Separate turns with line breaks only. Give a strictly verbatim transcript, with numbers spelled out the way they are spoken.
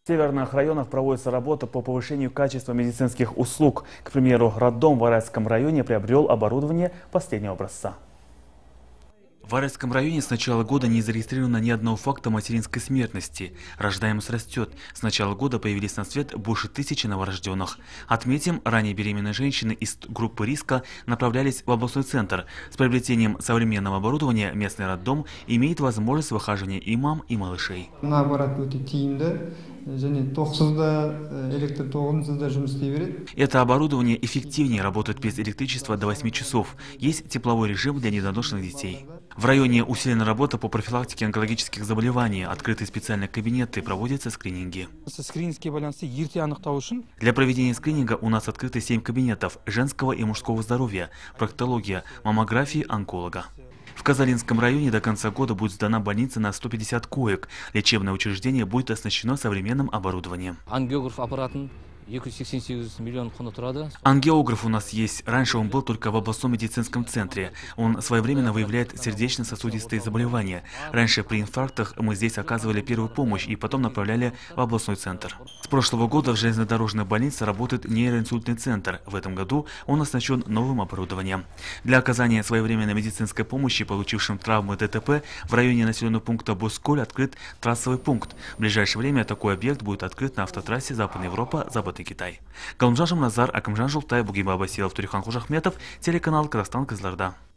В северных районах проводится работа по повышению качества медицинских услуг. К примеру, роддом в Арайском районе приобрел оборудование последнего образца. В Арайском районе с начала года не зарегистрировано ни одного факта материнской смертности. Рождаемость растет. С начала года появились на свет больше тысячи новорожденных. Отметим, ранее беременные женщины из группы риска направлялись в областной центр. С приобретением современного оборудования местный роддом имеет возможность выхаживания и мам, и малышей. Это оборудование эффективнее работает без электричества до восьми часов. Есть тепловой режим для недоношенных детей. В районе усилена работа по профилактике онкологических заболеваний, открыты специальные кабинеты, проводятся скрининги. Для проведения скрининга у нас открыты семь кабинетов женского и мужского здоровья, проктология, маммографии, онколога. В Казалинском районе до конца года будет сдана больница на сто пятьдесят коек. Лечебное учреждение будет оснащено современным оборудованием. Ангиограф у нас есть. Раньше он был только в областном медицинском центре. Он своевременно выявляет сердечно-сосудистые заболевания. Раньше при инфарктах мы здесь оказывали первую помощь и потом направляли в областной центр. С прошлого года в железнодорожной больнице работает нейроинсультный центр. В этом году он оснащен новым оборудованием. Для оказания своевременной медицинской помощи получившим травмы ДТП в районе населенного пункта Босколь открыт трассовый пункт. В ближайшее время такой объект будет открыт на автотрассе Западная Европа, Западный Китай. Галымжан Шамназар, Акымжан Жултай, Бугиба Басилов, Турихан Хужахметов, телеканал Казахстан, Кызылорда.